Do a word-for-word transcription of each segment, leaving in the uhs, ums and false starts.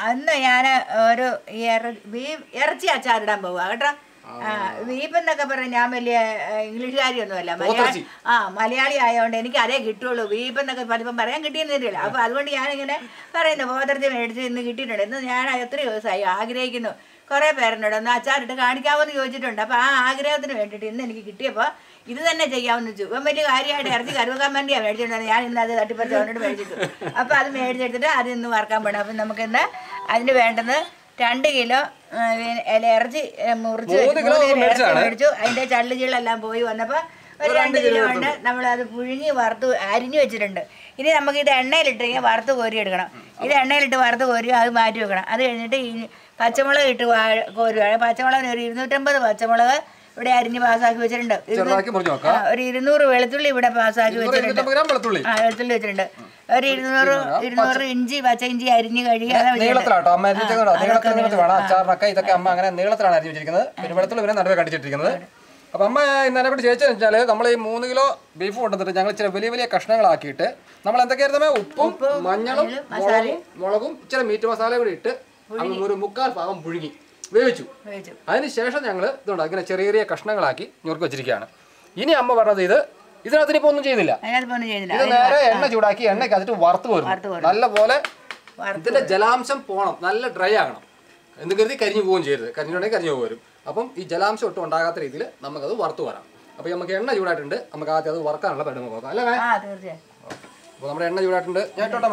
അന്ന് ഞാൻ ഒരു ബീഫ് ഇറച്ചി അച്ചാറിടാൻ പോവുക കേട്ടോ. ബീഫ് എന്നൊക്കെ പറഞ്ഞാൽ ഞാൻ വലിയ ഇംഗ്ലീഷുകാരിയൊന്നുമല്ല, മലയാളി. ആ മലയാളി ആയതുകൊണ്ട് എനിക്ക് അതേ കിട്ടുള്ളൂ. ബീഫ് എന്നൊക്കെ പലപ്പം പറയാൻ കിട്ടിയെന്നില്ല. അപ്പോൾ അതുകൊണ്ട് ഞാനിങ്ങനെ പറയുന്നു പോത്തിറച്ചി മേടിച്ച് ഇന്ന് കിട്ടിയിട്ടുണ്ട്. ഇന്ന് ഞാൻ എത്ര ദിവസമായി ആഗ്രഹിക്കുന്നു. കുറേ പേരുണ്ടോ ഒന്ന് അച്ചാറിട്ട് കാണിക്കാമെന്ന് ചോദിച്ചിട്ടുണ്ട്. അപ്പോൾ ആ ആഗ്രഹത്തിന് വേണ്ടിയിട്ട് ഇന്ന് എനിക്ക് കിട്ടിയപ്പോൾ ഇത് തന്നെ ചെയ്യാമെന്ന് വെച്ചു. ഇപ്പം വലിയ കാര്യമായിട്ട് ഇറച്ചി കരുവക്കാൻ വേണ്ടിയാണ് മേടിച്ചിട്ടുണ്ടത്. ഞാൻ ഇന്ന് അത് തട്ടിപ്പറിച്ച് അവനോട് മേടിച്ചിട്ടു. അപ്പോൾ അത് മേടിച്ചെടുത്തിട്ട് അത് ഇന്ന് വറക്കാൻ പോകണം. അപ്പം നമുക്കിന്ന് അതിന് വേണ്ടത് രണ്ട് കിലോ ഇറച്ചി മുറിച്ച് മേടിച്ചു. അതിൻ്റെ ചള്ളുചീളെല്ലാം പോയി വന്നപ്പോൾ ഒരു രണ്ട് കിലോ ഉണ്ട്. നമ്മളത് പുഴുങ്ങി വറുത്ത് അരിഞ്ഞു വെച്ചിട്ടുണ്ട്. ഇനി നമുക്കിത് എണ്ണയിലിട്ട് വറുത്ത് കോരി എടുക്കണം. ഇത് എണ്ണയിലിട്ട് വറുത്ത് കോരി അത് മാറ്റി വെക്കണം. അത് കഴിഞ്ഞിട്ട് ഈ പച്ചമുളക് ഇട്ട് കോരുവാണ്. പച്ചമുളകിന് ഒരു ഇരുന്നൂറ്റമ്പത് പച്ചമുളക് ഇവിടെ അരിഞ്ഞ് പാസ്സാക്കി വെച്ചിട്ടുണ്ട്. ഒരു ഇരുന്നൂറ് വെളുത്തുള്ളി ഇവിടെ പാസ്സാക്കി വെച്ചിട്ടുണ്ട്. ആ വെളുത്തുള്ളി വെച്ചിട്ടുണ്ട്. ഒരു ഇരുന്നൂറ് ഇരുന്നൂറ് ഇഞ്ചി പച്ച ഇഞ്ചി അരിഞ്ഞ് കഴുകി നീളത്തിലാട്ടോ അമ്മ അച്ചാറിനൊക്കെ ഇതൊക്കെ അമ്മ അങ്ങനെ നീളത്തിലാണ് അരിഞ്ഞ് വെച്ചിരിക്കുന്നത്. പിന്നെ വെളുത്തുള്ളി പിന്നെ നടുവേ കടിച്ചിട്ടിരിക്കുന്നത്. അപ്പം അമ്മ ഇന്നലെ കൂടി ചോദിച്ചതെന്ന് വെച്ചാൽ നമ്മൾ ഈ മൂന്ന് കിലോ ബീഫ് കൊണ്ടുവന്നിട്ട് ഞങ്ങൾ ഇച്ചിരി വലിയ വലിയ കഷ്ണങ്ങളാക്കിയിട്ട് നമ്മൾ എന്തൊക്കെയായിരുന്നു ഉപ്പും മഞ്ഞളും മുളകും മുളകും ഇച്ചിരി മീറ്റ് മസാല കൂടി ഇട്ട് ഒരു മുക്കാൽ ഭാഗം പുഴുങ്ങി വേവിച്ചു. അതിനുശേഷം ഞങ്ങൾ ഇതുണ്ട് ഇങ്ങനെ ചെറിയ ചെറിയ കഷ്ണങ്ങളാക്കി ഞുറുക്കി വെച്ചിരിക്കുകയാണ്. ഇനി അമ്മ പറഞ്ഞത് ഇത് ഇതിനകത്ത് ഇപ്പൊ ഒന്നും ചെയ്യുന്നില്ല. ഇത് നേരെ എണ്ണ ചൂടാക്കി എണ്ണയ്ക്ക് അതിട്ട് വറുത്ത് വരുന്നു. നല്ല പോലെ ഇതിന്റെ ജലാംശം പോകണം, നല്ല ഡ്രൈ ആകണം. എന്ത് കരുതി കരിഞ്ഞു പോവുകയും ചെയ്യരുത്. കരിഞ്ഞുണ്ടെങ്കിൽ കരിഞ്ഞു പോകും. അപ്പം ഈ ജലാംശം ഒട്ടും ഉണ്ടാകാത്ത രീതിയിൽ നമുക്കത് വറുത്ത് വരാം. അപ്പൊ നമുക്ക് എണ്ണ ചൂടായിട്ടുണ്ട്. നമുക്ക് ആദ്യം അത് വറുക്കാനുള്ള പരിണമ നോക്കാം അല്ലേ? അപ്പൊ നമ്മുടെ എണ്ണ ചൂടായിട്ടുണ്ട്. ഞാൻ ഇട്ടോട്ടെ.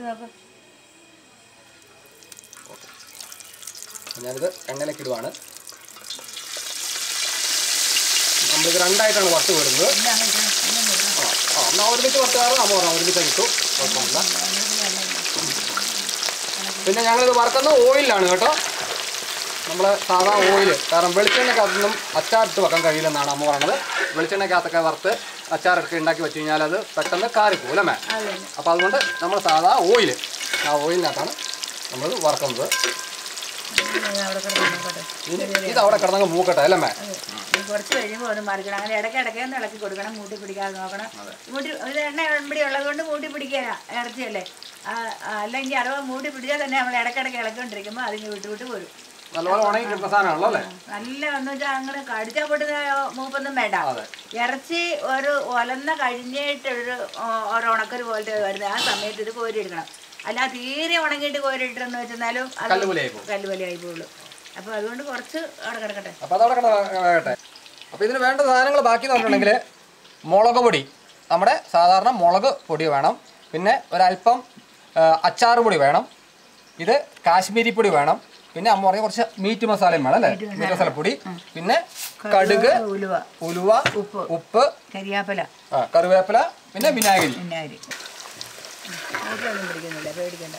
ഞാനിത് എണ്ണയിലേക്ക് ഇടുവാണ്. നമ്മളിത് രണ്ടായിട്ടാണ് വറുത്ത് വരുന്നത്. ആ എന്നാൽ ഒരുമിച്ച് വറുത്താറ് അമ്മ പറഞ്ഞാൽ ഒരുമിച്ച് കിട്ടും, കുഴപ്പമില്ല. പിന്നെ ഞങ്ങളിത് വറുക്കുന്ന ഓയിലാണ് കേട്ടോ, നമ്മൾ സാധാ ഓയിൽ. കാരണം വെളിച്ചെണ്ണയ്ക്കകത്തൊന്നും അച്ചാറിട്ട് വെക്കാൻ കഴിയില്ലെന്നാണ് അമ്മ പറഞ്ഞത്. വെളിച്ചെണ്ണയ്ക്കകത്തൊക്കെ വറുത്ത് അച്ചാറൊക്കെ ഉണ്ടാക്കി വെച്ച് കഴിഞ്ഞാൽ അത് പെട്ടെന്ന് കാറിപ്പോകും അല്ലേ? അപ്പോൾ അതുകൊണ്ട് നമ്മൾ സാധാ ഓയിൽ, ആ ഓയിലിനകത്താണ് നമ്മൾ വറുക്കുന്നത്. ഇത് അവിടെ കിടന്നങ്ങ് മൂക്കട്ടെ അല്ലേ? കുറച്ച് കഴിയുമ്പോൾ ഒന്ന് മറിക്കണം. അങ്ങനെ ഇടയ്ക്ക് ഇടയ്ക്ക് ഒന്ന് ഇളക്കി കൊടുക്കണം, മൂട്ടി പിടിക്കാതെ നോക്കണം. മൂട്ടി ഇത് എണ്ണ ഉൾപ്പെടെ ഉള്ളത് കൊണ്ട് മൂട്ടി പിടിക്കുക ഇറച്ചിയല്ലേ. അല്ലെങ്കിൽ അഥവാ മൂട്ടി പിടിച്ചാൽ തന്നെ നമ്മൾ ഇടയ്ക്കിടയ്ക്ക് ഇളക്കിക്കൊണ്ടിരിക്കുമ്പോൾ അതിന് വിട്ട് വിട്ട് പോരും. നല്ല എന്ന് വെച്ചാൽ അങ്ങനെ കടിച്ചാൽ പൊട്ടുന്ന മൂപ്പൊന്നും വേണ്ട. ഇറച്ചി ഒരു ഒലന്ന കഴിഞ്ഞിട്ടൊരു ഒരു ഉണക്കര് പോലത്തെ വരുന്നത് ആ സമയത്ത് ഇത് കോരിയെടുക്കണം. അല്ല തീരെ ഉണങ്ങിയിട്ട് കോരിയിട്ടെന്ന് വെച്ചെന്നാലും അത് കല്ലുപോലെയായി പോകുള്ളൂ. അപ്പൊ അതുകൊണ്ട് കുറച്ച് അവിടെ കിടക്കട്ടെ. അപ്പൊ അതവിടെ കിടക്കട്ടെ. അപ്പൊ ഇതിന് വേണ്ട സാധനങ്ങൾ ബാക്കി പറഞ്ഞിട്ടുണ്ടെങ്കിൽ മുളക് പൊടി, നമ്മുടെ സാധാരണ മുളക് പൊടി വേണം. പിന്നെ ഒരല്പം അച്ചാർ പൊടി വേണം. ഇത് കാശ്മീരി പൊടി വേണം. പിന്നെ അമ്മ പറഞ്ഞ കുറച്ച് മീറ്റ് മസാലയും വേണം അല്ലേ? മീറ്റ് മസാലപ്പൊടി. പിന്നെ കടുക്, ഉലുവ, ഉപ്പ് ഉപ്പ് കരിവേപ്പില, ആ കറിവേപ്പില, പിന്നെ വിനാഗിരി. വിനാഗിരി ഒന്നും പിടിക്കുന്നില്ല, പേടിക്കണ്ട.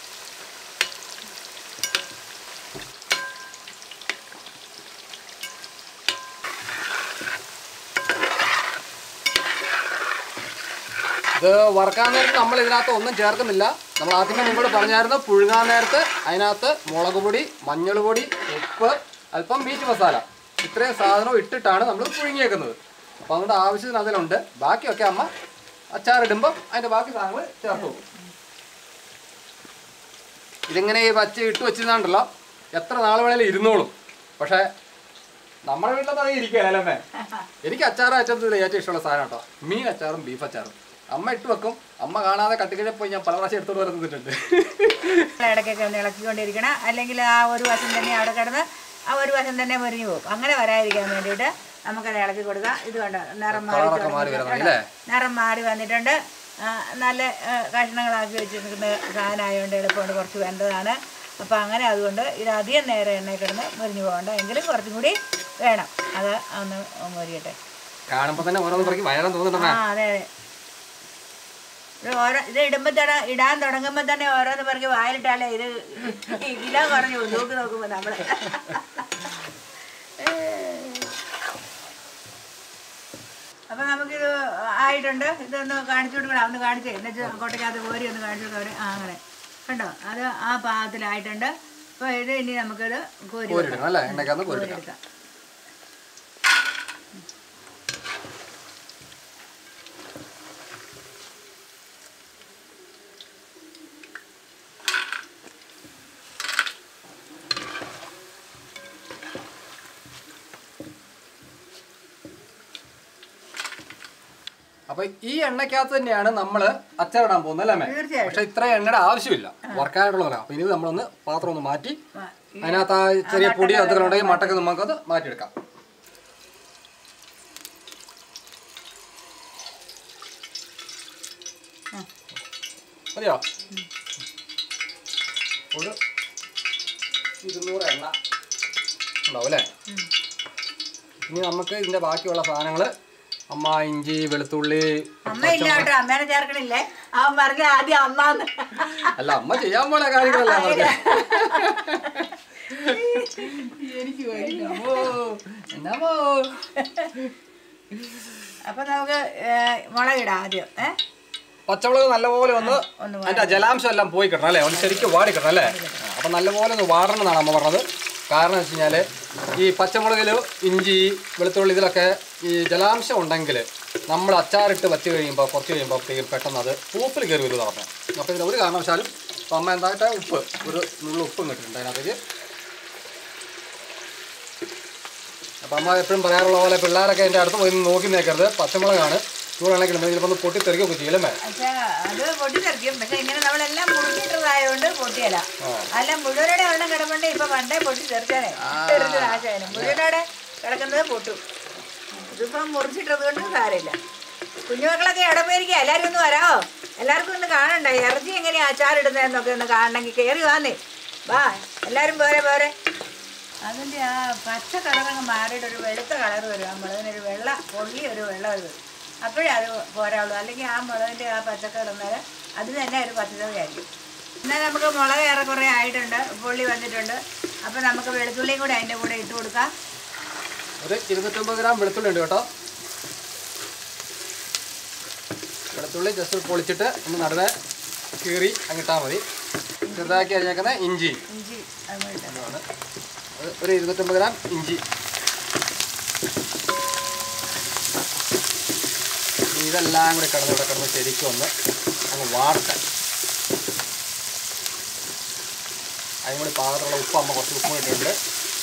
ഇത് വറുക്കാൻ നേരത്ത് നമ്മൾ ഇതിനകത്ത് ഒന്നും ചേർക്കുന്നില്ല. നമ്മൾ ആദ്യമേ നിങ്ങളോട് പറഞ്ഞായിരുന്നു പുഴുങ്ങാൻ നേരത്ത് അതിനകത്ത് മുളക് പൊടി, മഞ്ഞൾ പൊടി, ഉപ്പ്, അല്പം മീറ്റ് മസാല, ഇത്രയും സാധനം ഇട്ടിട്ടാണ് നമ്മൾ പുഴുങ്ങിയേക്കുന്നത്. അപ്പോൾ അതുകൊണ്ട് ആവശ്യത്തിന് അതിലുണ്ട്. ബാക്കിയൊക്കെ അമ്മ അച്ചാറിടുമ്പം അതിൻ്റെ ബാക്കി സാധനങ്ങൾ ചേർത്ത് പോകും. ഇതിങ്ങനെ ഈ പച്ച ഇട്ട് വെച്ചിരുന്നാണ്ടല്ലോ എത്ര നാൾ വേണേലും ഇരുന്നോളും. പക്ഷേ നമ്മുടെ വീട്ടിലൊന്നും അത് ഇരിക്കുകയല്ലേ? എനിക്ക് അച്ചാറ് അച്ചാറത്തിൽ ഏറ്റവും ഇഷ്ടമുള്ള സാധനം കേട്ടോ മീൻ അച്ചാറും ബീഫ് അച്ചാറും. അമ്മ ഇട്ട് വെക്കും. അമ്മ കാണാതെ കട്ടിക്കിഴ പോയി ഞാൻ പല പ്രാവശ്യം എടുത്തോണ്ട് വരുന്നിട്ടുണ്ട്. ഇടയ്ക്കൊക്കെ ഒന്ന് ഇളക്കിക്കൊണ്ടിരിക്കണം. അല്ലെങ്കിൽ ആ ഒരു വശം തന്നെ അവിടെ കിടന്ന് ആ ഒരു വശം തന്നെ മുരിഞ്ഞു പോകും. അങ്ങനെ വരാതിരിക്കാൻ വേണ്ടിയിട്ട് നമുക്കത് ഇളക്കി കൊടുക്കാം. ഇത് കണ്ടോ നിറം മാറി നിറം മാറി വന്നിട്ടുണ്ട്. നല്ല കഷ്ണങ്ങളാക്കി വെച്ചിരിക്കുന്ന സാധനമായതുകൊണ്ട് എളുപ്പമുണ്ട്, കുറച്ച് വേണ്ടതാണ്. അപ്പോൾ അങ്ങനെ അതുകൊണ്ട് ഇത് അധികം നേരം എണ്ണയിൽ കിടന്ന് മുരിഞ്ഞു പോകണ്ട. എങ്കിലും കുറച്ചും കൂടി വേണം. അത് ഒന്ന് മുരിയട്ടെ. കാണുമ്പോൾ തന്നെ ഓരോന്ന് പറയും വയറാൻ തോന്നുന്നുണ്ടോ? ആ അതെ അതെ. ഓരോ ഇത് ഇടുമ്പോൾ തന്നെ ഇടാൻ തുടങ്ങുമ്പോൾ തന്നെ ഓരോന്ന് പറഞ്ഞ് വായിലിട്ടാലേ ഇത് കിലോ കുറഞ്ഞു നോക്കി നോക്കുമ്പോൾ നമ്മൾ. അപ്പം നമുക്കിത് ആയിട്ടുണ്ട്. ഇതൊന്ന് കാണിച്ചു കൊടുക്കണം. ഒന്ന് കാണിച്ചേ എന്നുവെച്ചാൽ കൊട്ടയ്ക്കകത്ത് കോരി ഒന്ന് കാണിച്ചു കൊടുക്കാം. ആ അങ്ങനെ കണ്ടോ, അത് ആ പാകത്തിലായിട്ടുണ്ട്. അപ്പോൾ ഇത് ഇനി നമുക്കത് കോരി എടുക്കാം. അപ്പൊ ഈ എണ്ണക്കകത്ത് തന്നെയാണ് നമ്മൾ അച്ചാറിടാൻ പോകുന്നത് അല്ലേ? പക്ഷെ ഇത്ര എണ്ണയുടെ ആവശ്യമില്ല, വറക്കാനായിട്ടുള്ളതല്ല. അപ്പൊ ഇനി നമ്മളൊന്ന് പാത്രം ഒന്ന് മാറ്റി അതിനകത്ത് ആ ചെറിയ പൊടി അതൊക്കെ ഉണ്ടെങ്കിൽ മട്ടൊക്കെ നമുക്കത് മാറ്റിയെടുക്കാം. മതിയോ? ഒരു ഇരുന്നൂറ് എണ്ണ ഉണ്ടാവും അല്ലേ? ഇനി നമുക്ക് ഇതിന്റെ ബാക്കിയുള്ള സാധനങ്ങൾ അമ്മ ഇഞ്ചി വെളുത്തുള്ളി അമ്മ ഇല്ല കേട്ടോ, അമ്മേനെ ചേർക്കണില്ലേ? അവൻ പറഞ്ഞ ആദ്യം അമ്മ അല്ല, അമ്മ ചെയ്യാൻ പോലെ കാര്യങ്ങളല്ല പറഞ്ഞ. എനിക്ക് അപ്പൊ നമുക്ക് മുളകിടാം ആദ്യം. ഏഹ് പച്ചമുളക് നല്ലപോലെ ഒന്ന് അതിന്റെ ജലാംശം എല്ലാം പോയി കിട്ടണം അല്ലേ? ഒന്ന് ശരിക്കും വാടി കിട്ടണം അല്ലേ? അപ്പൊ നല്ലപോലെ ഒന്ന് വാടണം എന്നാണ് അമ്മ പറഞ്ഞത്. കാരണം വെച്ച് കഴിഞ്ഞാൽ ഈ പച്ചമുളകിൽ ഇഞ്ചി വെളുത്തുള്ളി ഇതിലൊക്കെ ഈ ജലാംശം ഉണ്ടെങ്കിൽ നമ്മൾ അച്ചാറിട്ട് വച്ച് കഴിയുമ്പോൾ കുറച്ച് കഴിയുമ്പോഴത്തേക്കും പെട്ടെന്ന് അത് പൂപ്പിൽ കയറി വരും പറഞ്ഞു. അപ്പോൾ ഇതിന് ഒരു കാരണവശാലും അപ്പം അമ്മ എന്തായിട്ട് ഉപ്പ് ഒരു നുള്ള ഉപ്പും കിട്ടിയിട്ടുണ്ട് അതിനകത്തേക്ക്. അപ്പം അമ്മ എപ്പോഴും പറയാറുള്ള പോലെ പിള്ളേരൊക്കെ എൻ്റെ അടുത്ത് പോയി നോക്കി നിൽക്കരുത്, പച്ചമുളകാണ് ചൂടാണെങ്കിൽ ചിലപ്പോൾ ഒന്ന് പൊട്ടിത്തെറിക്കൊക്കെ ചെയ്യലേ. പക്ഷേ അത് പൊട്ടിത്തെറിക്കും, പക്ഷെ ഇങ്ങനെ നമ്മളെല്ലാം മുറിച്ചിട്ടതായതുകൊണ്ട് പൊട്ടിയല്ല. അല്ല മുഴുവനോടെ ഒരെണ്ണം കിടപ്പുണ്ട്, ഇപ്പൊ പണ്ടേ പൊട്ടിത്തെറിച്ചാലേ ആശാനും മുഴുവനോടെ കിടക്കുന്നത് പൊട്ടും. ഇതിപ്പം മുറിച്ചിട്ടത് കൊണ്ട് സാരമില്ല. കുഞ്ഞുമക്കളൊക്കെ ഇടമേരിക്കുക, എല്ലാവരും ഒന്ന് വരാമോ? എല്ലാവർക്കും ഒന്ന് കാണണ്ട ഇറച്ചി എങ്ങനെയാ അച്ചാറിടുന്നതെന്നൊക്കെ ഒന്ന് കാണണമെങ്കിൽ കയറി വാന്നേ. വാ എല്ലാവരും പോരെ പോരെ. അതിൻ്റെ ആ പച്ച കളറങ്ങ് മാറിയിട്ട് ഒരു വെളുത്ത കളർ വരും. ആ മുളകിനൊരു വെള്ള പൊള്ളി ഒരു വെള്ളം വരും, അപ്പോഴേ അത് പോരാവുള്ളൂ. അല്ലെങ്കിൽ ആ മുളകിൻ്റെ ആ പച്ചക്കറി ഇടുന്നാൽ അത് തന്നെ ഒരു പച്ചക്കറിയായിരിക്കും. എന്നാൽ നമുക്ക് മുളക് ഏറെക്കുറെ ആയിട്ടുണ്ട്, പൊള്ളി വന്നിട്ടുണ്ട്. അപ്പോൾ നമുക്ക് വെളുത്തുള്ളിയും കൂടി അതിൻ്റെ കൂടെ ഇട്ട് കൊടുക്കാം. ഒരു ഇരുന്നൂറ്റമ്പത് ഗ്രാം വെളുത്തുള്ളി ഉണ്ട് കേട്ടോ. വെളുത്തുള്ളി ജസ്റ്റ് പൊളിച്ചിട്ട് ഒന്ന് നടുവേ കീറി അങ്ങിട്ടാൽ മതി. ചെറുതാക്കി അരിഞ്ഞേക്കുന്ന ഇഞ്ചി ഇഞ്ചി അത് ഒരു ഇരുന്നൂറ്റമ്പത് ഗ്രാം ഇഞ്ചി. ഇതെല്ലാം കൂടി കിടന്ന് ഇവിടെ കിടന്ന് ശരിക്കും ഒന്ന് അങ്ങ് വാർത്താൻ. അതിന് കൂടി പാകത്തിലുള്ള ഉപ്പ് അമ്മ കുറച്ച് ഉപ്പ് ഇട്ടിട്ടുണ്ട്.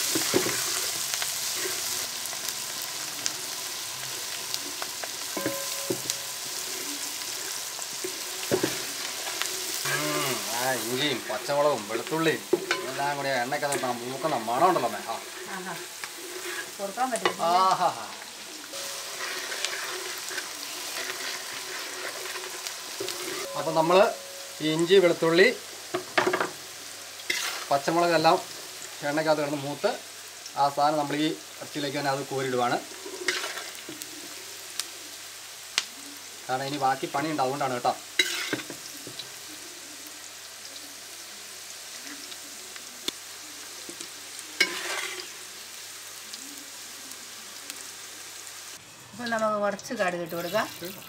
ആ ഇഞ്ചിയും പച്ചമുളകും വെളുത്തുള്ളിയും എല്ലാം കൂടി എണ്ണയ്ക്കകത്ത് മൂക്കുന്ന മണം ഉണ്ടല്ലോ മേ. ആ ആഹാ അപ്പം നമ്മൾ ഈ ഇഞ്ചി വെളുത്തുള്ളി പച്ചമുളകെല്ലാം എണ്ണയ്ക്കകത്ത് കിടന്ന് മൂത്ത് ആ സാധനം നമ്മൾ ഈ ഇറച്ചിയിലേക്ക് തന്നെ അത് കോരിടുവാണ്. കാരണം ഇനി ബാക്കി പണിയുണ്ട്, അതുകൊണ്ടാണ് കേട്ടോ. അപ്പം നമുക്ക് കുറച്ച് കടുക് ഇട്ട് കൊടുക്കാം.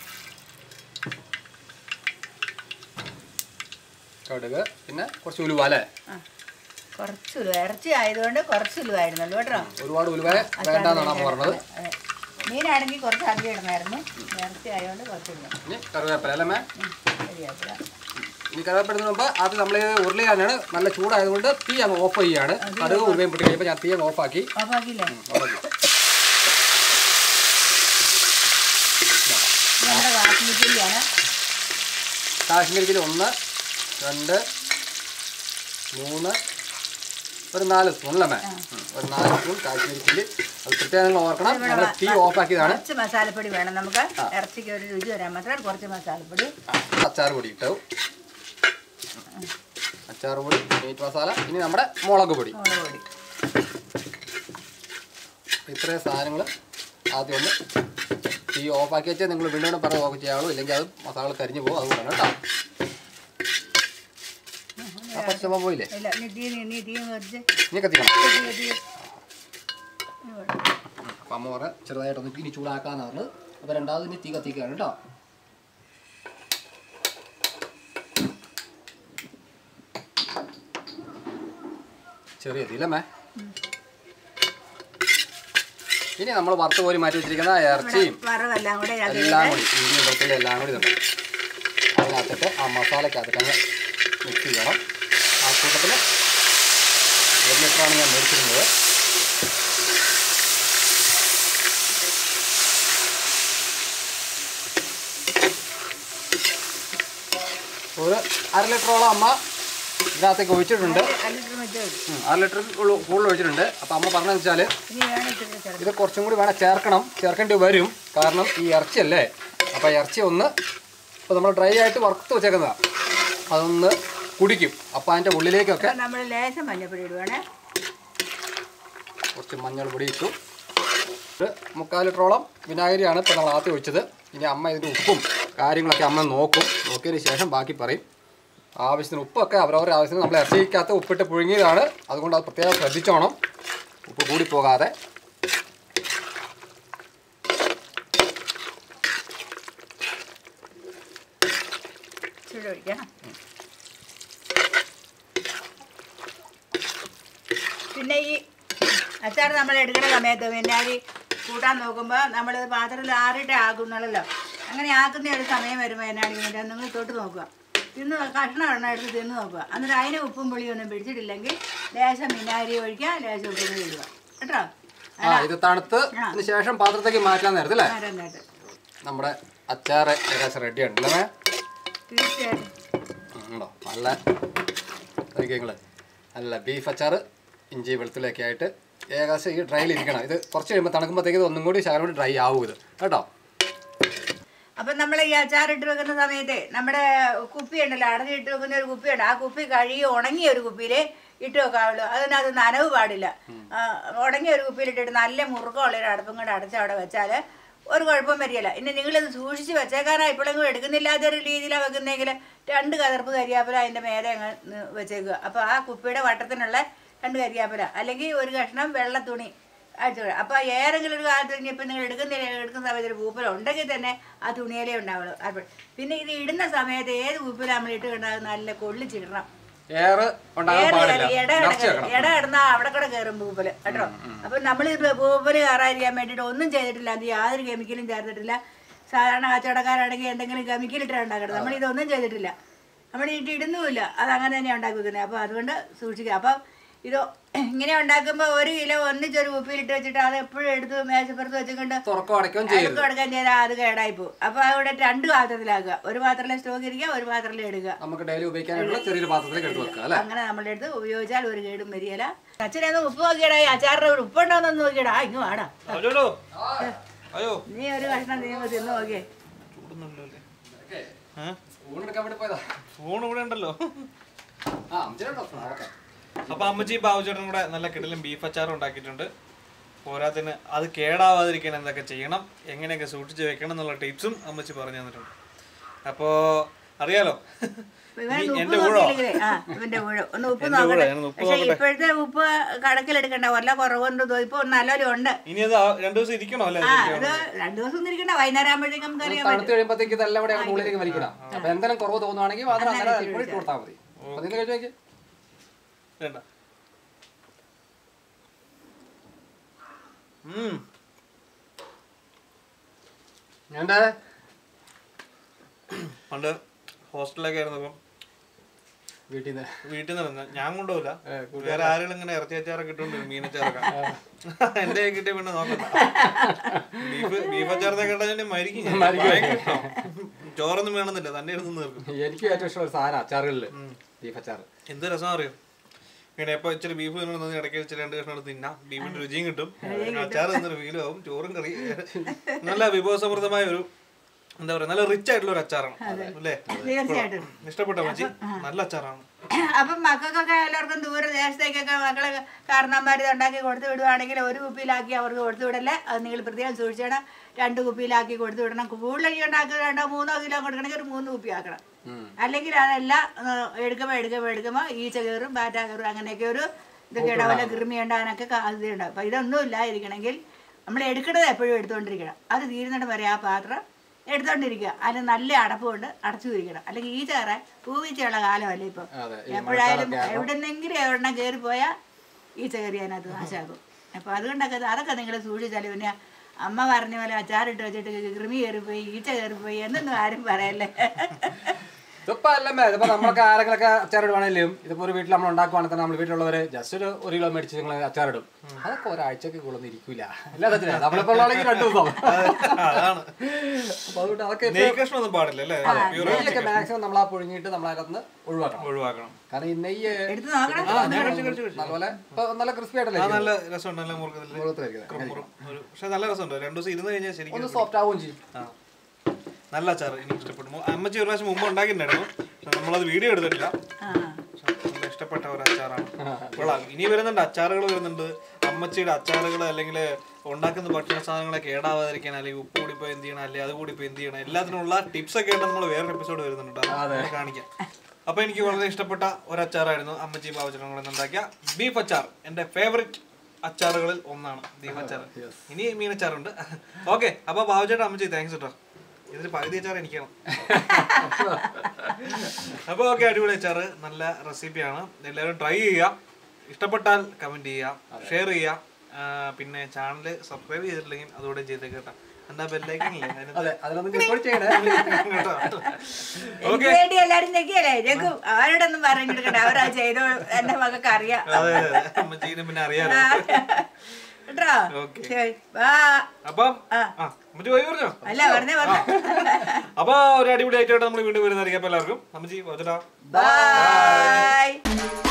കടുക് പിന്നെ കുറച്ച് ഉലുവ അല്ലേ? കുറച്ച് ഉലുവ, ഇറച്ചി ആയതുകൊണ്ട് കുറച്ച് ഉലുവായിരുന്നല്ലോ കേട്ടോ. ഒരുപാട് ഉലുവ വേണ്ടെന്നാണ് പറഞ്ഞത്. മീനാണെങ്കിൽ കുറച്ച് അധികം ഇടണമായിരുന്നു, ഇറച്ചി ആയതുകൊണ്ട് കുറച്ച് ഇടണം. ഇനി കറിവേപ്പില അല്ലേ മേ? കറിവേപ്പില ഇനി കറിവേപ്പിടുന്ന മുമ്പ് അത് നമ്മൾ ഉരുളിയാണ് നല്ല ചൂടായതുകൊണ്ട് തീ അങ്ങ് ഓഫ് ചെയ്യുകയാണ്. കടുക് ഉരുവയും പൊട്ടി കഴിയുമ്പോൾ ഞാൻ തീ അങ്ങ് ഓഫാക്കി. ഓഫാക്കിയില്ലേ? നമ്മുടെ കാശ്മീർ ചില്ലിയാണ്. കാശ്മീർ ചില്ലി ഒന്ന് രണ്ട് മൂന്ന് ഒരു നാല് സ്പൂൺ അല്ലേ മേ? ഒരു നാല് സ്പൂൺ കാശ്മീരി ചില്ലി. അത് പ്രത്യേകം ഓർക്കണം, നമ്മൾ തീ ഓഫാക്കിയതാണ്. കുറച്ച് മസാലപ്പൊടി വേണം നമുക്ക്, ഇറച്ചിക്ക് ഒരു രുചി വരാൻ മാത്രം കുറച്ച് മസാലപ്പൊടി. അച്ചാർ പൊടി ഇട്ടു, അച്ചാർ പൊടി, മീറ്റ് മസാല. ഇനി നമ്മുടെ മുളക് പൊടി. മുളക് പൊടി ഇത്രയും സാധനങ്ങൾ ആദ്യം ഒന്ന് തീ ഓഫാക്കി വെച്ചാൽ നിങ്ങൾ വീണ്ടും പറഞ്ഞ് ഓഫ് ചെയ്യാവുള്ളൂ, ഇല്ലെങ്കിൽ അത് മസാല കരിഞ്ഞു പോകും. അതുകൊണ്ടാണ് കേട്ടോ. അപ്പം ചുമ പോയില്ലേ? നീ കത്തിക്കണം. അപ്പം അമ്മ പറഞ്ഞ ചെറുതായിട്ടൊന്ന് ഇനി ചൂടാക്കാന്ന് പറഞ്ഞത്. അപ്പം രണ്ടാമത് ഇനി തീ കത്തിക്കുകയാണ് കേട്ടോ. ചെറിയ തീലമ്മേ. ഇനി നമ്മൾ വറുത്ത് കോരി മാറ്റി വെച്ചിരിക്കുന്ന ഇറച്ചിയും എല്ലാം കൂടി ഇഞ്ചിയും വെളുത്തുള്ളി എല്ലാം കൂടി തന്നെ അതിനകത്തിട്ട് ആ മസാലക്കകത്തിട്ട് മിക്സ് ചെയ്യണം. ആ കൂട്ടത്തിൽ ഒരു ലിറ്ററാണ് ഞാൻ മേടിച്ചിരുന്നത്. ഒരു അര ലിറ്ററോളം അമ്മ ഇതിനകത്തേക്ക് ഒഴിച്ചിട്ടുണ്ട്. അര ലിറ്റർ കൂടുതൽ ഒഴിച്ചിട്ടുണ്ട്. അപ്പോൾ അമ്മ പറഞ്ഞതെന്ന് വെച്ചാൽ ഇത് കുറച്ചും കൂടി വേണം ചേർക്കണം, ചേർക്കേണ്ടി വരും. കാരണം ഈ ഇറച്ചിയല്ലേ, അപ്പോൾ ഇറച്ചി ഒന്ന് ഇപ്പോൾ നമ്മൾ ഡ്രൈ ആയിട്ട് വറുത്ത് വെച്ചേക്കുന്നതാണ്, അതൊന്ന് കുടിക്കും. അപ്പോൾ അതിൻ്റെ ഉള്ളിലേക്കൊക്കെ നമ്മൾ ലേശം മഞ്ഞൾപ്പൊടി ഇടുവാണേ. കുറച്ച് മഞ്ഞൾ പൊടി ഇട്ടു. ഒരു മുക്കാൽ ലിറ്ററോളം വിനാഗിരിയാണ് ഇപ്പോൾ നമ്മൾ ആദ്യം ഒഴിച്ചത്. ഇനി അമ്മ ഇതിൻ്റെ ഉപ്പും കാര്യങ്ങളൊക്കെ അമ്മ നോക്കും. നോക്കിയതിന് ശേഷം ബാക്കി പറയും. ആവശ്യത്തിന് ഉപ്പൊക്കെ അവരവരുടെ ആവശ്യത്തിന് നമ്മൾ ഇറച്ചിക്കകത്ത് ഉപ്പിട്ട് പുഴുങ്ങിയതാണ്, അതുകൊണ്ട് അത് പ്രത്യേകം ശ്രദ്ധിച്ചോണം ഉപ്പ് കൂടി പോകാതെ. പിന്നെ ഈ അച്ചാർ നമ്മൾ എടുക്കുന്ന സമയത്ത് വിനാഗിരി കൂട്ടാൻ നോക്കുമ്പോൾ നമ്മൾ പാത്രത്തിൽ ആറിയിട്ട് ആക്കുന്നുള്ളല്ലോ. അങ്ങനെ ആക്കുന്ന ഒരു സമയം വരുമ്പോൾ വിനാഗിരി നിങ്ങൾ തൊട്ട് നോക്കുക, തിന്ന് കഷ്ണം എണ്ണ എടുത്ത് തിന്ന് നോക്കുക. എന്നിട്ട് അതിന് ഉപ്പും പുളിയൊന്നും പിടിച്ചിട്ടില്ലെങ്കിൽ ലേശം വിനാഗിരി ഒഴിക്കുക, ലേശം ഉപ്പും പുളി ഇടുക കേട്ടോ. ഇത് തണുത്ത് ശേഷം പാത്രത്തേക്ക് മാറ്റാൻ നേരത്തെ അല്ലേ നമ്മുടെ അച്ചാർ ഏകദേശം റെഡി ഉണ്ടല്ലേ? തീർച്ചയായിട്ടും ഉണ്ടോ നല്ല നിങ്ങൾ നല്ല ബീഫ് അച്ചാർ ഇഞ്ചി വെളുത്തുള്ളിയൊക്കെ ആയിട്ട് ഏകദേശം ഈ ഡ്രൈയിൽ ഇരിക്കണം. ഇത് കുറച്ച് കഴിയുമ്പോൾ തണുക്കുമ്പോഴത്തേക്ക് ഇത് ഒന്നും കൂടി ശകലം കൂടി ഡ്രൈ ആവും ഇത് കേട്ടോ. അപ്പം നമ്മൾ ഈ അച്ചാറിട്ട് വെക്കുന്ന സമയത്ത് നമ്മുടെ കുപ്പി ഉണ്ടല്ലോ, അടഞ്ഞിട്ട് വെക്കുന്ന ഒരു കുപ്പിയുണ്ട്. ആ കുപ്പി കഴുകി ഉണങ്ങിയ ഒരു കുപ്പിയിൽ ഇട്ട് വെക്കാവുള്ളൂ. അതിനകത്ത് നനവ് പാടില്ല. ഉണങ്ങിയ ഒരു കുപ്പിയിലിട്ടിട്ട് നല്ല മുറുക്കമുള്ളൊരു അടുപ്പും കൂടെ അടച്ച് അവിടെ വെച്ചാൽ ഒരു കുഴപ്പം വരികയില്ല. ഇനി നിങ്ങളിത് സൂക്ഷിച്ച് വെച്ചേക്കാനാണ് ഇപ്പോഴെങ്കിലും എടുക്കുന്നില്ലാത്തൊരു രീതിയിലാണ് വെക്കുന്നതെങ്കിൽ രണ്ട് കതർപ്പ് കരിയാപ്പില അതിൻ്റെ മേലെ അങ്ങ് വെച്ചേക്കുക. അപ്പോൾ ആ കുപ്പിയുടെ വട്ടത്തിനുള്ള രണ്ട് കരിയാപ്പില അല്ലെങ്കിൽ ഒരു കഷ്ണം വെള്ള തുണി അയച്ചു. അപ്പോൾ ഏതെങ്കിലും ഒരു കാലത്ത് ഇനിയിപ്പോൾ നിങ്ങൾ എടുക്കുന്നില്ല എടുക്കുന്ന സമയത്ത് ഒരു പൂപ്പല ഉണ്ടെങ്കിൽ തന്നെ ആ തുണിയിലേ ഉണ്ടാവുള്ളൂ. അപ്പോൾ പിന്നെ ഇത് ഇടുന്ന സമയത്ത് ഏത് പൂപ്പല നമ്മൾ ഇട്ട് കണ്ടാൽ നല്ല കൊള്ളിച്ചിടണം. ഇട ഇടുന്ന അവിടെ കൂടെ കയറും പൂപ്പല് കേട്ടോ. അപ്പൊ നമ്മൾ പൂപ്പല് കയറാതിരിക്കാൻ വേണ്ടിയിട്ട് ഒന്നും ചെയ്തിട്ടില്ല, അത് യാതൊരു കെമിക്കലും ചേർത്തിട്ടില്ല. സാധാരണ കച്ചവടക്കാരാണെങ്കിൽ എന്തെങ്കിലും കെമിക്കൽ ഇട്ടാണ് ഉണ്ടാക്കുന്നത്. നമ്മൾ ഇതൊന്നും ചെയ്തിട്ടില്ല, നമ്മൾ ഇട്ട് ഇടുന്നുമില്ല, അത് അങ്ങനെ തന്നെയാണ് ഉണ്ടാക്കി വെക്കുന്നത്. അപ്പോൾ അതുകൊണ്ട് സൂക്ഷിക്കുക. അപ്പം ഇത് ഇങ്ങനെ ഉണ്ടാക്കുമ്പോൾ ഒരു കിലോ ഒന്നിച്ചൊരു കുപ്പിയിലിട്ട് വെച്ചിട്ട് അത് എപ്പോഴും എടുത്ത് മേശപ്പുറത്ത് വെച്ചുകൊണ്ട് തുറക്കം അടക്കം ചെയ്താൽ അത് കേടായി പോകും. അപ്പോൾ അവിടെ രണ്ട് പാത്രത്തിലാക്കുക, ഒരു പാത്രത്തിലെ സ്റ്റോക്ക് ഇരിക്കുക, ഒരു പാത്രത്തിൽ എടുക്കുക. നമുക്ക് ഡെയിലി ഉപയോഗിക്കാനുള്ള ചെറിയൊരു പാത്രത്തിലേക്ക് എടുത്ത് വെക്കുക. അങ്ങനെ നമ്മുടെ അടുത്ത് ഉപയോഗിച്ചാൽ ഒരു കേടും വരികയില്ല. അച്ഛനൊന്ന് ഉപ്പ് നോക്കിയടാ, ഈ അച്ചാറിന്റെ ഒരു ഉപ്പുണ്ടോന്നൊന്ന് നോക്കിയടാ. ഇങ്ങ് വാടാ, നീ ഒരു കഷ്ണം നീ തിന്ന് നോക്കിയേ. ഫോൺ ഇവിടെ ഉണ്ടല്ലോ. അപ്പൊ അമ്മച്ചി ബാബുചേട്ടനും കൂടെ നല്ല കിടലും ബീഫ് അച്ചാറും ഉണ്ടാക്കിയിട്ടുണ്ട്. പോരാത്തിന് അത് കേടാവാതിരിക്കാൻ എന്തൊക്കെ ചെയ്യണം, എങ്ങനെയൊക്കെ സൂക്ഷിച്ച് വെക്കണം എന്നുള്ള ടിപ്സും അമ്മച്ചി പറഞ്ഞു തന്നിട്ടുണ്ട്. അപ്പോ അറിയാലോ എന്റെ ഊഴോ ഇപ്പോഴത്തെ ഉപ്പ് കണക്കിലെടുക്കണ്ട, വല്ല കുറവുണ്ടോ ഇപ്പൊ നല്ലൊരു ഉണ്ട്. ഇനി അത് രണ്ടു ദിവസം ഇരിക്കണോ അല്ലേ? രണ്ടു ദിവസം ഒന്നും ഇരിക്കണ്ട, വൈകുന്നേരം ആകുമ്പോഴത്തേക്കും തണുത്ത് കഴിയുമ്പോഴത്തേക്ക് ഇതെല്ലാം കൂടെ ഉള്ളിലേക്ക് വലിക്കണം. അപ്പൊ എന്തെങ്കിലും കുറവ് തോന്നുവാണെങ്കിൽ മാത്രം ഇട്ട് കൊടുത്താൽ മതി. അതിന് കഴിച്ചു വേണ്ട. പണ്ട് ഹോസ്റ്റലിലൊക്കെ ആയിരുന്നപ്പം വീട്ടിൽ നിന്ന് വീട്ടിൽ നിന്ന് ഞാൻ കൊണ്ടുപോകില്ല, വേറെ ആരെങ്കിലും ഇങ്ങനെ ഇറച്ചി അച്ചാറൊക്കെ ഇട്ടുണ്ട്, മീനച്ചാറൊക്കെ എന്റെ കിട്ടിയ പിന്നെ നോക്കണ്ട. ബീഫ് ബീഫ് അച്ചാറൊക്കെ കേട്ടാൽ മരിക്കും, ചോറൊന്നും വേണമെന്നില്ല, തന്നെ എടുത്ത് തീർക്കും. എനിക്ക് ഏറ്റവും ഇഷ്ടമുള്ള സാധനം അച്ചാറുകളിൽ ബീഫ് അച്ചാർ. എന്ത് രസം അറിയോ ഇങ്ങനെ എപ്പോൾ ഇച്ചിരി ബീഫ് തിന്നണമെന്ന് ഇടയ്ക്ക് ഇച്ചിരി രണ്ട് കഷ്ണം എടുത്ത് തിന്നാം, ബീഫിന്റെ രുചിയും കിട്ടും, അച്ചാർ തിന്നൊരു ഫീലും ആവും, ചോറും കറി. നല്ല വിഭവസമൃദ്ധമായ ഒരു എന്താ പറയാ നല്ല റിച്ച് ആയിട്ടുള്ള ഒരു അച്ചാറാണ് അല്ലേ? ഇഷ്ടപ്പെട്ടോ മച്ചി? നല്ല അച്ചാറാണ്. അപ്പം മക്കൾക്കൊക്കെ എല്ലാവർക്കും ദൂരദേശത്തേക്കൊക്കെ മക്കളെ കാരണന്മാർ ഉണ്ടാക്കി കൊടുത്തു വിടുവാണെങ്കിൽ ഒരു കുപ്പിയിലാക്കി അവർക്ക് കൊടുത്തു വിടല്ലേ, അത് നിങ്ങൾ പ്രത്യേകം സൂക്ഷിക്കണം. രണ്ട് കുപ്പിയിലാക്കി കൊടുത്തു വിടണം. കൂടുതൽ ഉണ്ടാക്കി രണ്ടോ മൂന്നോ കിലോ കൊടുക്കണമെങ്കിൽ ഒരു മൂന്ന് കുപ്പി ആക്കണം. അല്ലെങ്കിൽ അതെല്ലാം എടുക്കുമ്പോൾ എടുക്കുമ്പോൾ എടുക്കുമ്പോൾ ഈച്ച കയറും, ബാറ്റ കയറും, അങ്ങനെയൊക്കെ ഒരു ഇതൊക്കെ ഇടവല്ല കൃമി ഉണ്ടാകാനൊക്കെ സാധ്യതയുണ്ട്. അപ്പം ഇതൊന്നും ഇല്ലാതിരിക്കണമെങ്കിൽ നമ്മൾ എടുക്കേണ്ടത് എപ്പോഴും എടുത്തുകൊണ്ടിരിക്കണം. അത് തീരുന്നിടം വരെ ആ പാത്രം എടുത്തോണ്ടിരിക്കുക, അതിന് നല്ല അടപ്പ് കൊണ്ട് അടച്ചു പിരിക്കണം. അല്ലെങ്കിൽ ഈ ചേറെ പൂവിച്ചുള്ള കാലമല്ലേ ഇപ്പം. എപ്പോഴായാലും എവിടെന്നെങ്കിലും എവിടെണ്ണം കയറിപ്പോയാൽ ഈച്ച കയറി അതിനകത്ത് നാശാക്കും. അപ്പോൾ അതുകൊണ്ടൊക്കെ അതൊക്കെ നിങ്ങൾ സൂക്ഷിച്ചാൽ പിന്നെ അമ്മ പറഞ്ഞ പോലെ അച്ചാറിട്ട് വെച്ചിട്ട് കൃമി കയറിപ്പോയി ഈച്ച കയറിപ്പോയി എന്നൊന്നും ആരും പറയല്ലേ. ഇതിപ്പോ അല്ലമ്മേ ഇതിപ്പോ നമ്മളൊക്കെ ആരെങ്കിലൊക്കെ അച്ചാറിടുവാണെങ്കിലും ഇതിപ്പോ ഒരു വീട്ടിൽ നമ്മൾ ഉണ്ടാക്കുവാണെങ്കിൽ തന്നെ നമ്മൾ വീട്ടിലുള്ളവര് ജസ്റ്റ് ഒരു ഒരു കിലോ മേടിച്ച് നിങ്ങൾ അച്ചാറിടും. അതൊക്കെ ഒരാഴ്ചക്ക് കൂടുതൽ ഇരിക്കൂല. എല്ലാ നമ്മളിപ്പോ ഉള്ളതാണെങ്കിൽ രണ്ടു ദിവസം. അപ്പൊ അതുകൊണ്ട് അതൊക്കെ മാക്സിമം നമ്മൾ ആ പുഴുങ്ങിയിട്ട് നമ്മൾ അതിനകത്ത് ഒഴിവാക്കണം ഒഴിവാക്കണം കാരണം ഈ നെയ്യ് നല്ലപോലെ നല്ല ക്രിസ്പി ആയിട്ടല്ലേ നല്ല രസമുണ്ട്. നല്ല പക്ഷെ നല്ല രസമുണ്ട്. രണ്ടു ദിവസം ഇരുന്ന് കഴിഞ്ഞാൽ ശരിക്കും സോഫ്റ്റ് ആവുകയും ചെയ്യും. നല്ല അച്ചാർ എനിക്ക് ഇഷ്ടപ്പെട്ടു. അമ്മച്ചി ഒരു പ്രാവശ്യം മുമ്പ് ഉണ്ടാക്കിയിട്ടുണ്ടായിരുന്നു. നമ്മളത് വീഡിയോ എടുത്തിട്ടില്ല. നല്ല ഇഷ്ടപ്പെട്ട ഒരു അച്ചാറാണ്. കൊള്ളാം. ഇനി വരുന്നുണ്ട് അച്ചാറുകൾ വരുന്നുണ്ട്. അമ്മച്ചിയുടെ അച്ചാറുകൾ അല്ലെങ്കിൽ ഉണ്ടാക്കുന്ന ഭക്ഷണ സാധനങ്ങളെ കേടാവാതിരിക്കാൻ അല്ലെങ്കിൽ ഉപ്പ് കൂടി പോയി എന്ത് ചെയ്യണം അല്ലെങ്കിൽ അത് കൂടി പോയി എന്ത് ചെയ്യണം എല്ലാത്തിനുള്ള ടിപ്സ് ഒക്കെ ആയിട്ട് നമ്മൾ വേറൊരു എപ്പിസോഡ് വരുന്നുണ്ട്. അത് കാണിക്കാം. അപ്പൊ എനിക്ക് വളരെ ഇഷ്ടപ്പെട്ട ഒരു അച്ചാറായിരുന്നു അമ്മച്ചി ബാബുചേട്ടനും കൂടെ ഉണ്ടാക്കിയ ബീഫ് അച്ചാർ. എന്റെ ഫേവറേറ്റ് അച്ചാറുകളിൽ ഒന്നാണ് ബീഫ് അച്ചാർ. ഇനി മീനച്ചാറുണ്ട്. ഓക്കെ, അപ്പൊ ബാബുചേട്ടൻ അമ്മച്ചി താങ്ക്സ് കേട്ടോ. ഇതിന് പകുതി അച്ചാർ എനിക്കാണ്. അപ്പൊ ഓക്കെ, അടിപൊളി അച്ചാറ്, നല്ല റെസിപ്പിയാണ്. എല്ലാവരും ട്രൈ ചെയ്യുക. ഇഷ്ടപ്പെട്ടാൽ കമന്റ് ചെയ്യുക, ഷെയർ ചെയ്യുക. പിന്നെ ചാനൽ സബ്സ്ക്രൈബ് ചെയ്തിട്ടില്ലെങ്കിൽ അതുകൂടെ ചെയ്തേക്ക് കേട്ടോ. എന്താ ബെല്ലൈക്കണില്ലേ അവരോടൊന്നും പറഞ്ഞിട്ട് അവരാ ചെയ്തോ എന്റെ മകൾക്ക് അറിയാം. പിന്നെ അറിയാം. അല്ല പറഞ്ഞേ പറഞ്ഞ അപ്പൊ ഒരു അടിപൊളി ആയിട്ടാണ് നമ്മൾ വീണ്ടും വരുന്നതായിരിക്കും. എല്ലാവർക്കും അമ്മച്ചി ബൈ.